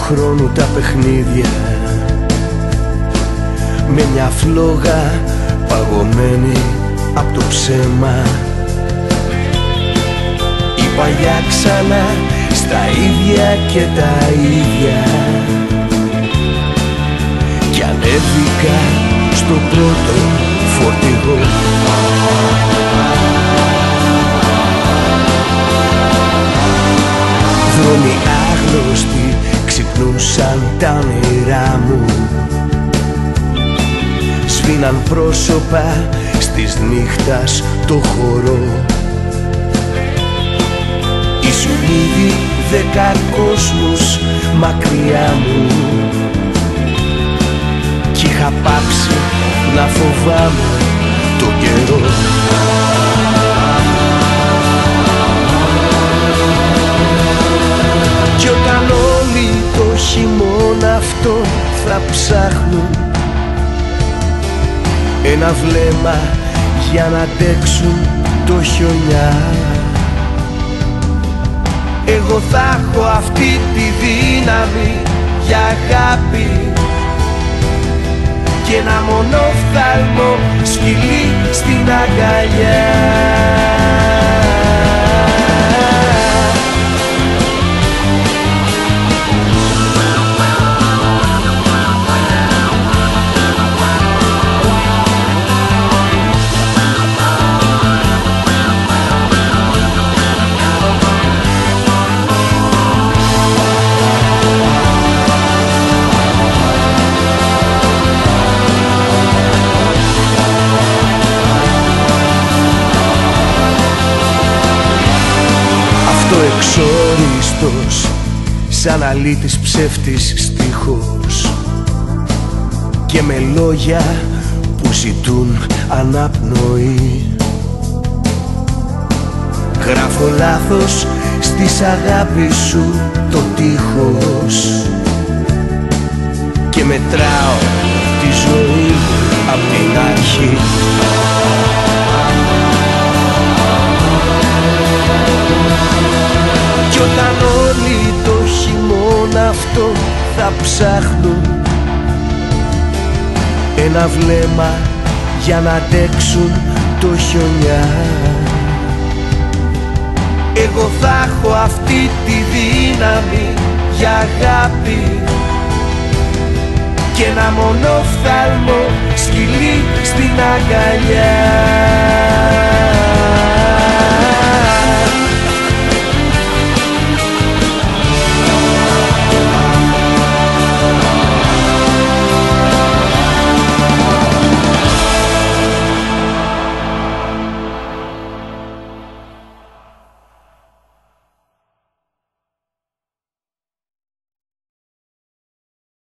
χρόνου τα παιχνίδια, με μια φλόγα παγωμένη απ' το ψέμα. Η παλιά ξανά στα ίδια και τα ίδια, κι ανέβηκα στο πρώτο φορτηγό. Δρόμοι άγνωστοι ξυπνούσαν τα όνειρά μου, σβήναν πρόσωπα στις νύχτας το χορό. Ήσουν ήδη 10 κόσμους μακριά μου, κι είχα πάψει να φοβάμαι το καιρό. Κι όταν όλοι το χειμώνα αυτό θα ψάχνουν ένα βλέμμα για να αντέξουν το χιονιά, εγώ θα έχω αυτή τη δύναμη για αγάπη και ένα μονόφθαλμο σκυλί στην αγκαλιά. Εξόριστος, σαν αλήτης ψεύτης στίχος, και με λόγια που ζητούν αναπνοή. Γράφω λάθος στις αγάπης σου το τείχος και μετράω τη ζωή απ' την αρχή. Κι όταν όλοι το χειμώνα αυτό θα ψάχνουν ένα βλέμμα για να αντέξουν το χιονιά, εγώ θα έχω αυτή τη δύναμη για αγάπη και ένα μονόφθαλμο σκυλί στην αγκαλιά.